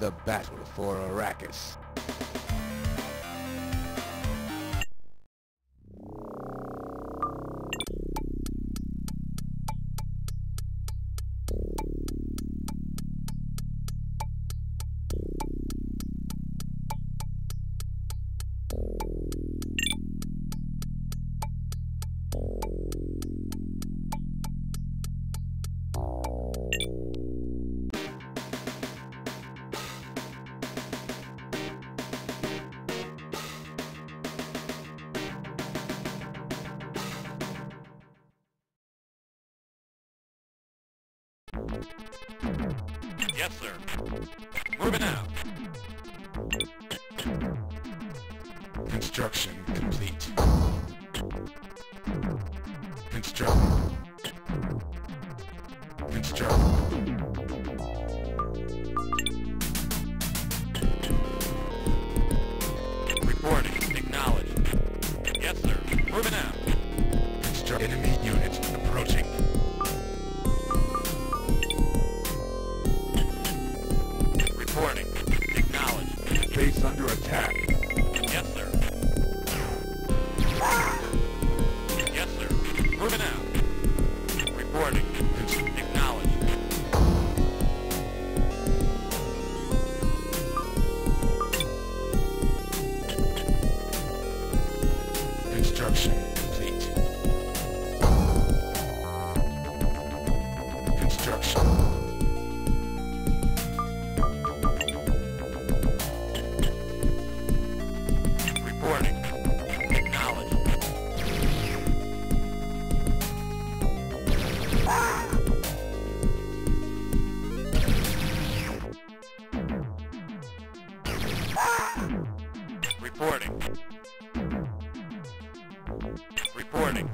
the battle for Arrakis. Yes, sir. Moving out. Construction complete. Construct. Reporting. Acknowledged. Yes, sir. Moving out. Construct. Enemy unit approaching. Reporting. Acknowledged. Base under attack. Yes, sir. Yes, sir. Moving out. Reporting. Acknowledged. Construction complete. Construction. Reporting. Acknowledged. Reporting. Reporting.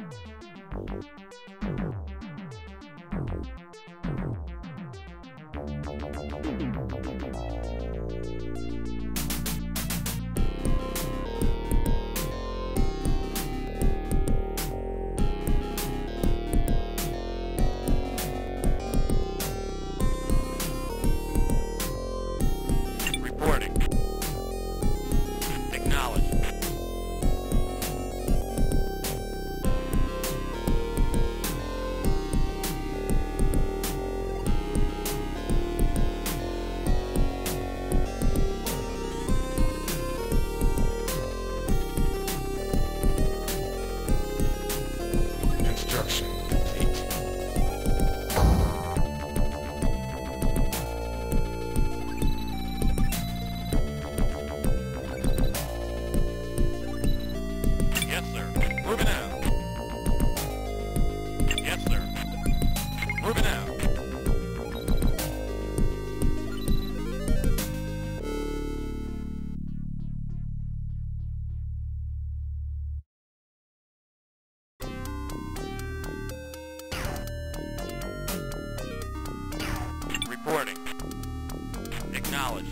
Reporting. Acknowledged. Construction complete. Yes, sir. Moving out. Yes, sir. Moving out. Reporting. Acknowledged.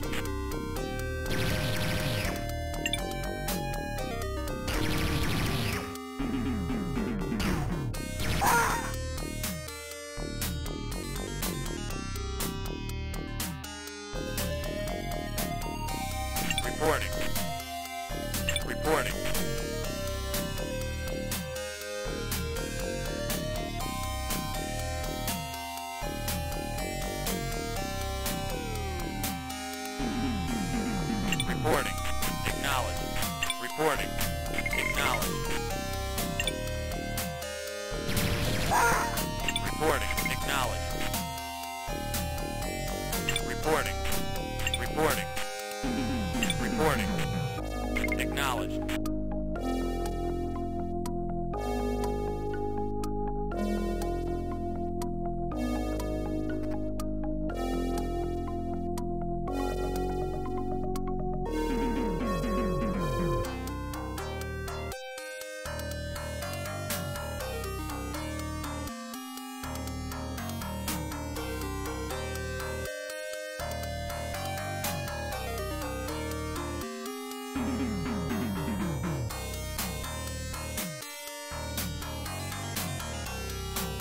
Reporting. Reporting. Reporting. Acknowledged. Reporting. Acknowledged. Reporting. Acknowledged. Reporting. Reporting. Reporting. Acknowledged.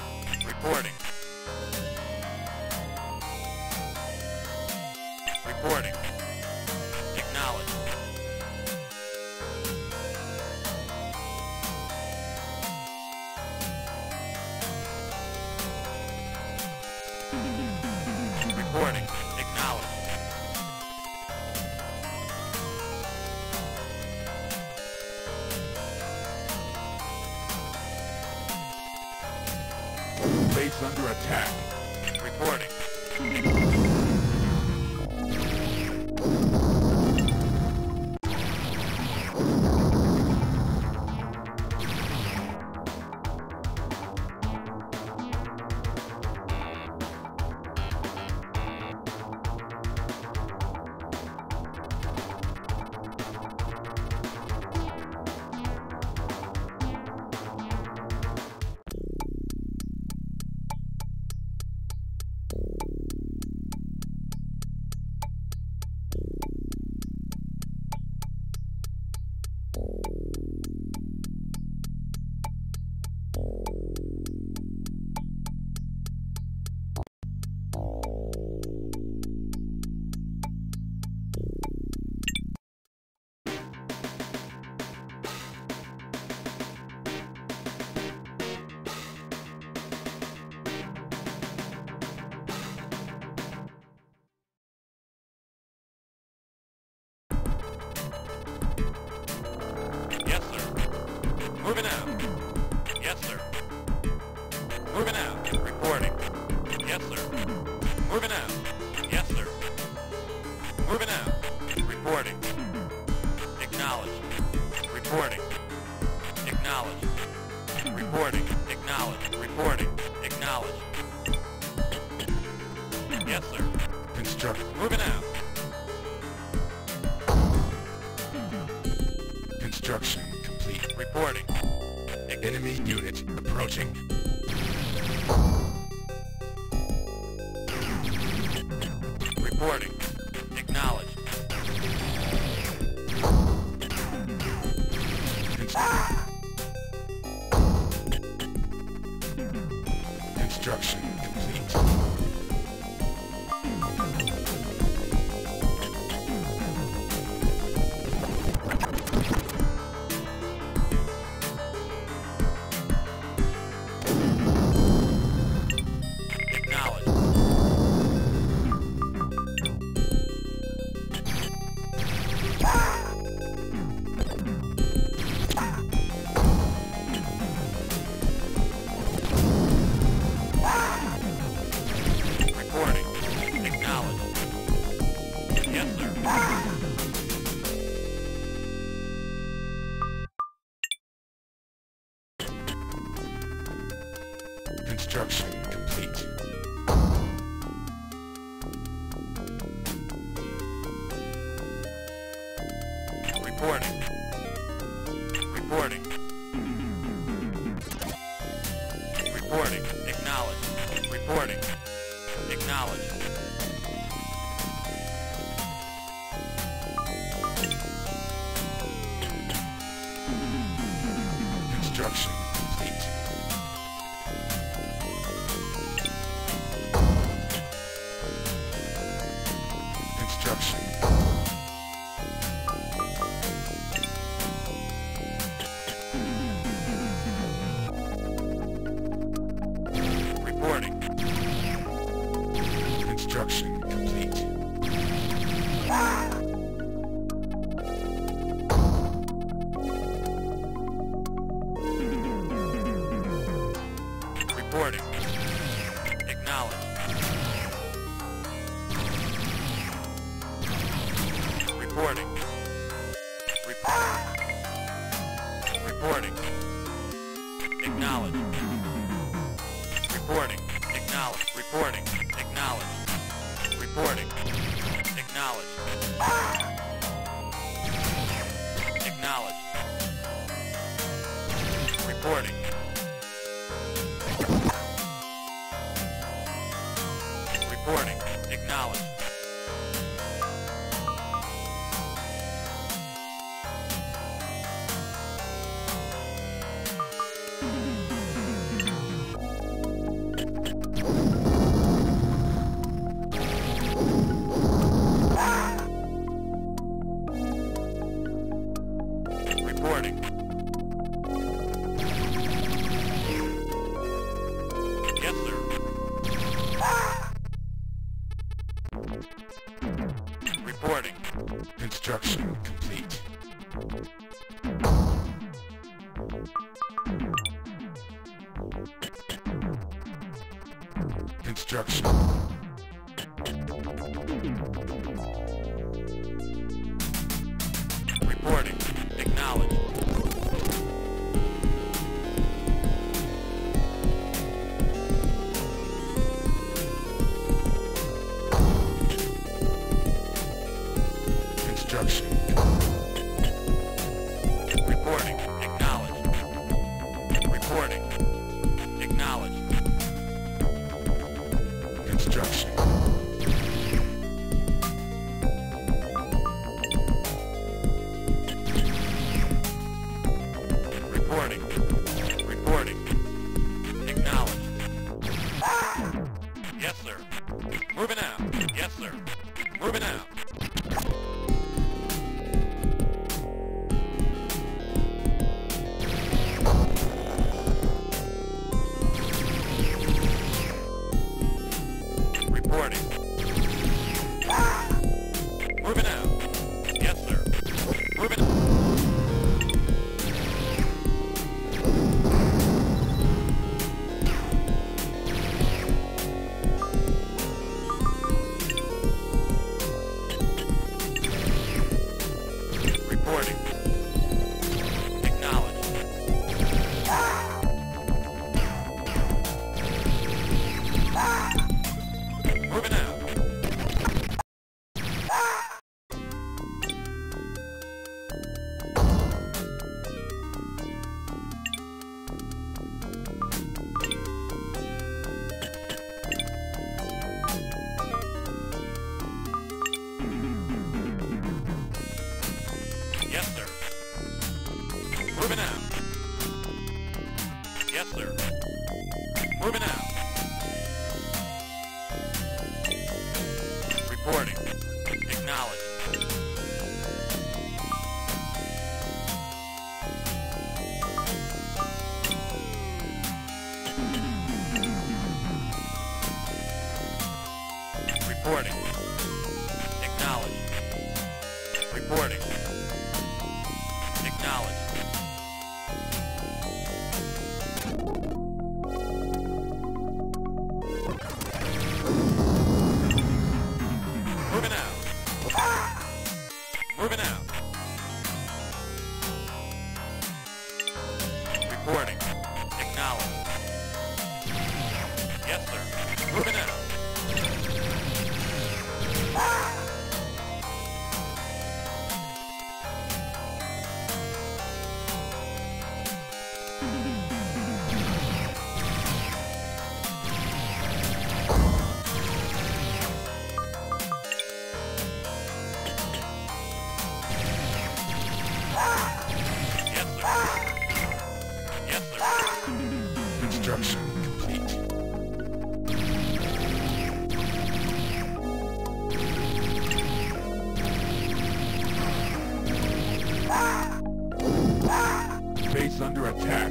Reporting. Reporting. Acknowledged. Base under attack. Reporting. Yes, sir. Moving out. Yes, sir. Moving out. Reporting. Yes, sir. Moving out. Yes, sir. Moving out. Reporting. Acknowledged. Reporting. Acknowledged. Reporting. Acknowledged. Reporting. Acknowledged. Yes, sir. Construct. Moving out. Construction complete. Reporting. Enemy unit approaching. Reporting. Acknowledged. Construction complete. Acknowledged. Reporting. Acknowledged. Yes, sir. Construction complete. Reporting. Reporting. Reporting. Acknowledged. Reporting. Acknowledged. Construction complete. Construction. Reporting. Construction complete. Reporting. Acknowledged. Reporting. Reporting. Acknowledged. Reporting. Acknowledged. Reporting. Acknowledged. Reporting. Acknowledged. Acknowledged. Reporting. Reporting. Acknowledged. Reporting. Construction complete. Construction. Reporting. Acknowledged. Construction. Reporting. Acknowledged. Reporting. Acknowledged. Construction. Reporting. Reporting. Acknowledged. Yes, sir. Moving out. Yes, sir. Moving out. Reporting. Moving out. Yes, sir. Moving out. Reporting. Acknowledged. Moving out. Yes, sir. Moving out. Yes, sir. Moving out. Reporting. Acknowledged. Reporting. Acknowledged. Reporting. Acknowledged. Moving out. Moving out. Reporting. Acknowledged. Yes, sir. Moving out. Yes, sir. Yes, sir. Construction complete. Base under attack.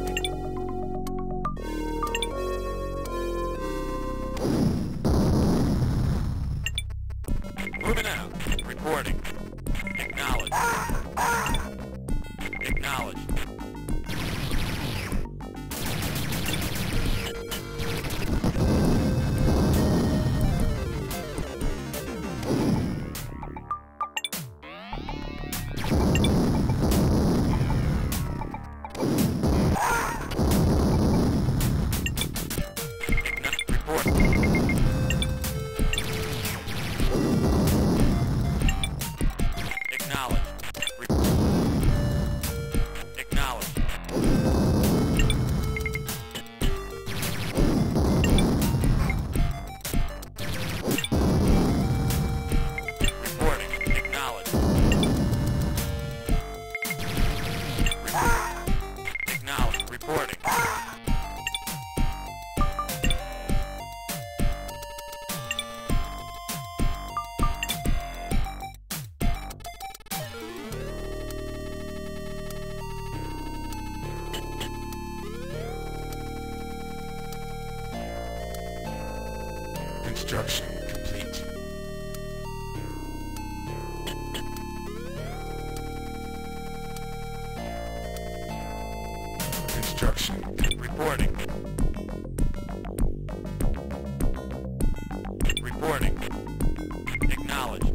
Moving out. Reporting. Acknowledged. Acknowledged. Report. Acknowledged. Acknowledged. Reporting. Acknowledged. Acknowledged. Reporting. Construction complete. Reporting. Reporting. Acknowledged.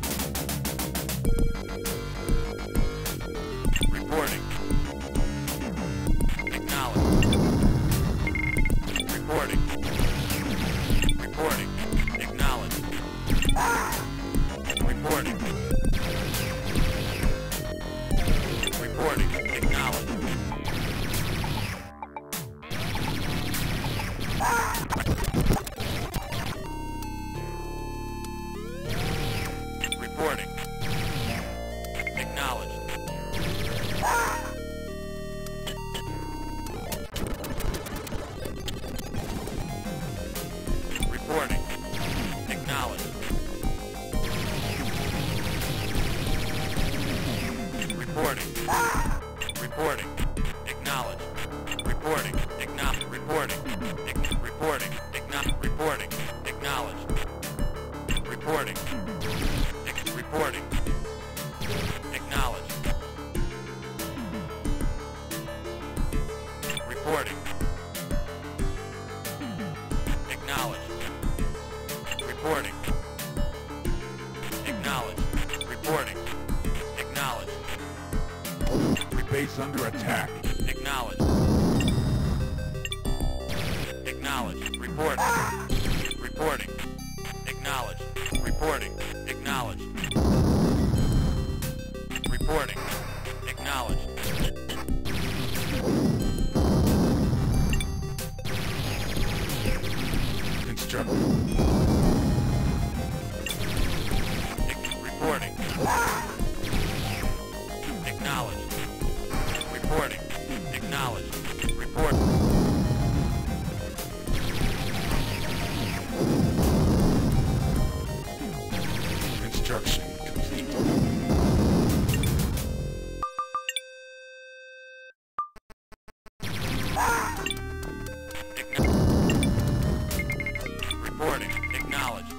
Reporting. Acknowledged. Reporting. Reporting. Acknowledged. Reporting. Reporting. Acknowledged. Reporting. Acknowledged. Reporting. Acknowledged. Reporting. Reporting. Acknowledged. Reporting. Acknowledged. Reporting. Reporting. Reporting. Acknowledged. Reporting. Reporting. Acknowledged. Reporting. Acknowledged. Reporting. Acknowledged. Reporting. Acknowledged. Base under attack. Acknowledged. Acknowledged. Reporting. Reporting. Acknowledged. Reporting. Acknowledged. Reporting. Acknowledged. Construct. Reporting. Acknowledged. Reporting. Acknowledged. Report. Construction complete. Reporting. Acknowledged.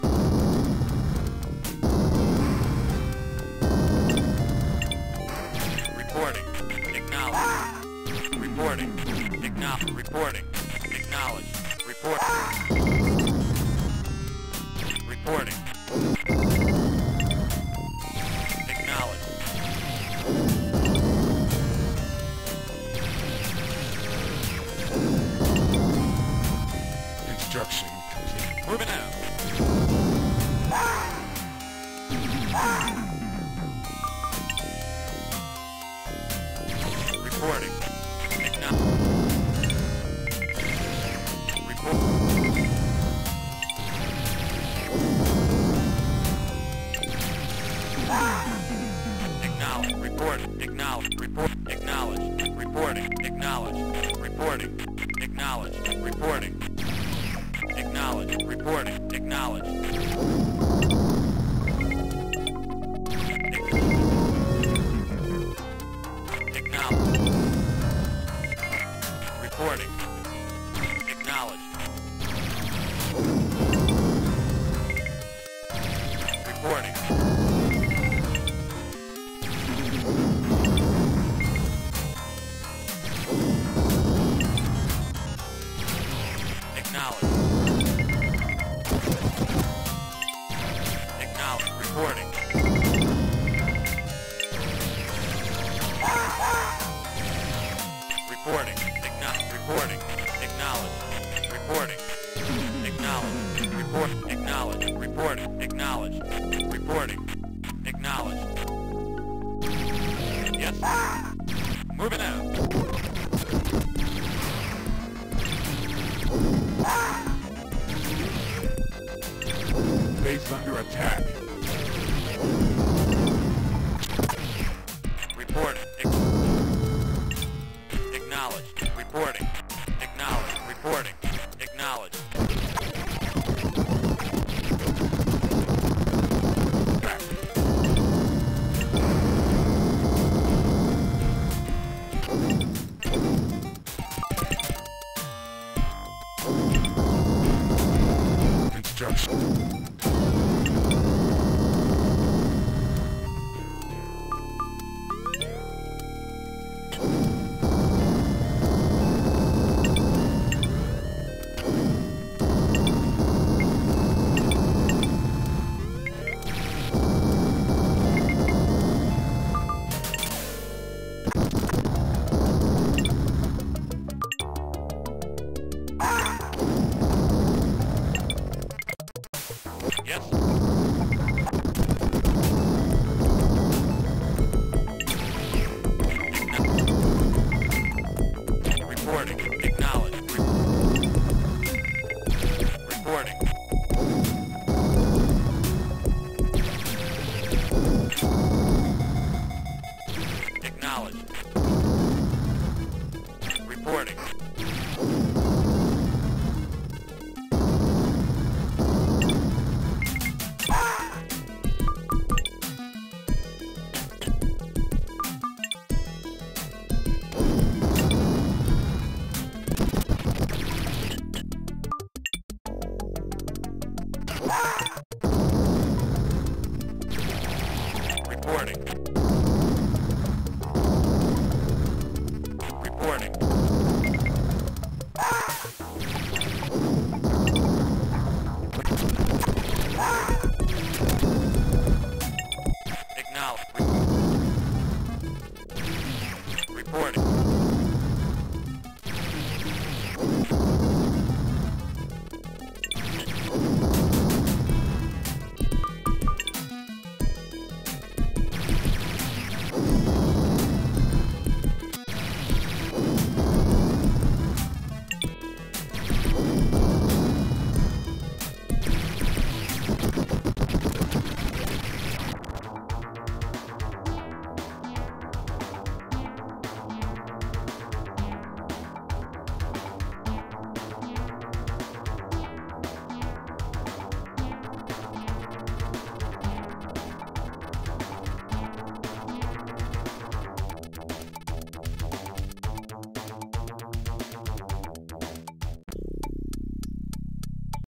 Reporting. Acknowledged. Reporting. Acknowledged. Reporting. Acknowledged. Report. Reporting. Acknowledged. Construction complete. Moving out. Reporting. Acknowledged. Report. Acknowledged. Report. Acknowledged. Report. Acknowledged. Reporting. Acknowledged. Reporting. Acknowledged. Reporting. Acknowledged. Reporting. Acknowledged. Acknowledged. Reporting. Acknowledged. Reporting. Acknowledged. Acknowledged. Reporting. Reporting. Reporting. Acknowledged. Reporting. Acknowledged. Report. Acknowledged. Reporting. Acknowledged. Reporting. Acknowledged. Yes. Moving out. Base under attack. Reporting. Acknowledged. Reporting. Acknowledged. Reporting. Acknowledged. Back. Construction. complete.